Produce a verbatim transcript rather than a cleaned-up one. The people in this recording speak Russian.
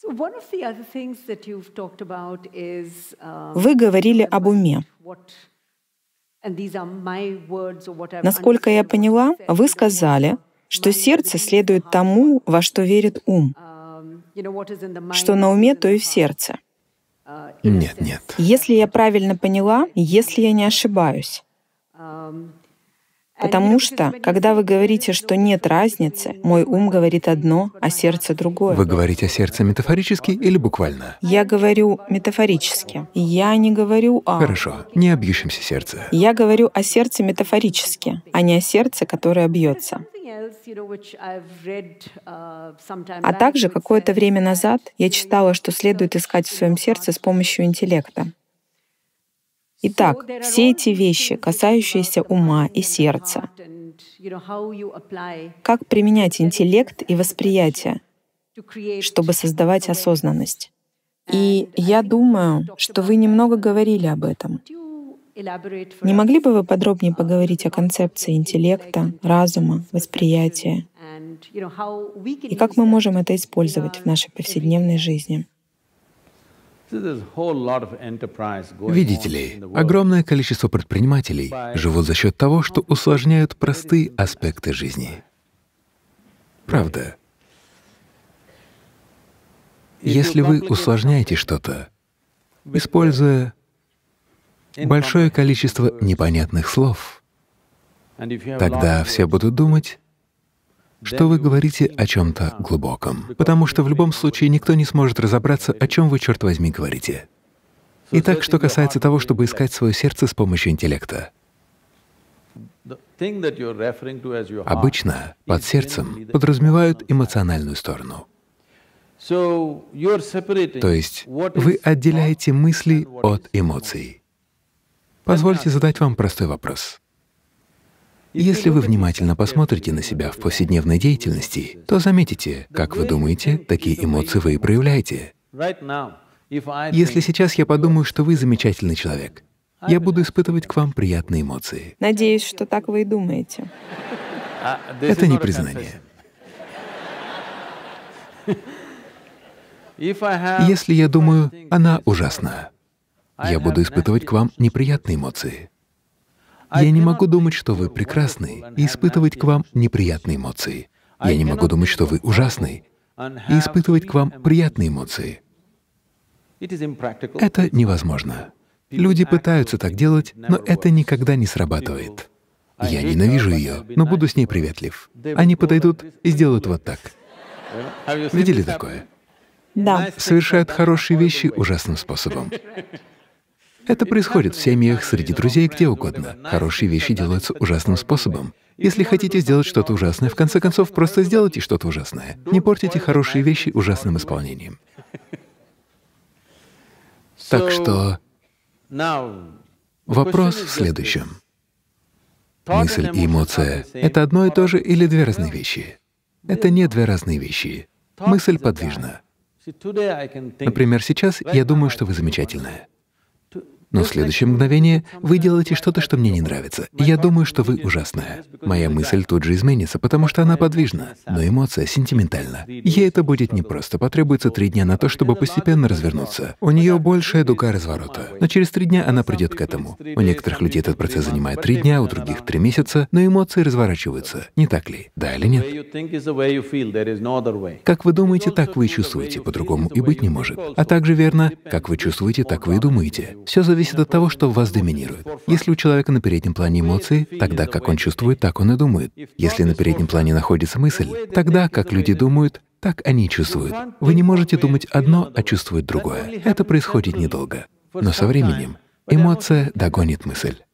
Вы говорили об уме. Насколько я поняла, вы сказали, что сердце следует тому, во что верит ум. Что на уме, то и в сердце. Нет, нет. Если я правильно поняла, если я не ошибаюсь. Потому что, когда вы говорите, что нет разницы, мой ум говорит одно, а сердце другое. Вы говорите о сердце метафорически или буквально? Я говорю метафорически. Я не говорю о... Хорошо, не о бьющемся сердце. Я говорю о сердце метафорически, а не о сердце, которое бьется. А также какое-то время назад я читала, что следует искать в своем сердце с помощью интеллекта. Итак, все эти вещи, касающиеся ума и сердца, как применять интеллект и восприятие, чтобы создавать осознанность. И я думаю, что вы немного говорили об этом. Не могли бы вы подробнее поговорить о концепции интеллекта, разума, восприятия, и как мы можем это использовать в нашей повседневной жизни? Видите ли, огромное количество предпринимателей живут за счет того, что усложняют простые аспекты жизни. Правда. Если вы усложняете что-то, используя большое количество непонятных слов, тогда все будут думать, что вы говорите о чем-то глубоком, потому что в любом случае никто не сможет разобраться, о чем вы, черт возьми, говорите. Итак, что касается того, чтобы искать свое сердце с помощью интеллекта. Обычно под сердцем подразумевают эмоциональную сторону. То есть вы отделяете мысли от эмоций. Позвольте задать вам простой вопрос. Если вы внимательно посмотрите на себя в повседневной деятельности, то заметите, как вы думаете, такие эмоции вы и проявляете. Если сейчас я подумаю, что вы замечательный человек, я буду испытывать к вам приятные эмоции. Надеюсь, что так вы и думаете. Это не признание. Если я думаю, она ужасна, я буду испытывать к вам неприятные эмоции. Я не могу думать, что вы прекрасны, и испытывать к вам неприятные эмоции. Я не могу думать, что вы ужасны, и испытывать к вам приятные эмоции. Это невозможно. Люди пытаются так делать, но это никогда не срабатывает. Я ненавижу ее, но буду с ней приветлив. Они подойдут и сделают вот так. Видели такое? Да. Совершают хорошие вещи ужасным способом. Это происходит в семьях, среди друзей, где угодно. Хорошие вещи делаются ужасным способом. Если хотите сделать что-то ужасное, в конце концов, просто сделайте что-то ужасное. Не портите хорошие вещи ужасным исполнением. Так что вопрос в следующем. Мысль и эмоция — это одно и то же или две разные вещи? Это не две разные вещи. Мысль подвижна. Например, сейчас я думаю, что вы замечательная. Но в следующее мгновение вы делаете что-то, что мне не нравится. Я думаю, что вы ужасная. Моя мысль тут же изменится, потому что она подвижна, но эмоция сентиментальна. Ей это будет непросто, потребуется три дня на то, чтобы постепенно развернуться. У нее большая дуга разворота, но через три дня она придет к этому. У некоторых людей этот процесс занимает три дня, у других — три месяца, но эмоции разворачиваются, не так ли? Да или нет? Как вы думаете, так вы и чувствуете, по-другому и быть не может. А также верно, как вы чувствуете, так вы и думаете. Все зависит от того, что в вас доминирует. Если у человека на переднем плане эмоции, тогда как он чувствует, так он и думает. Если на переднем плане находится мысль, тогда как люди думают, так они чувствуют. Вы не можете думать одно, а чувствовать другое. Это происходит недолго. Но со временем эмоция догонит мысль.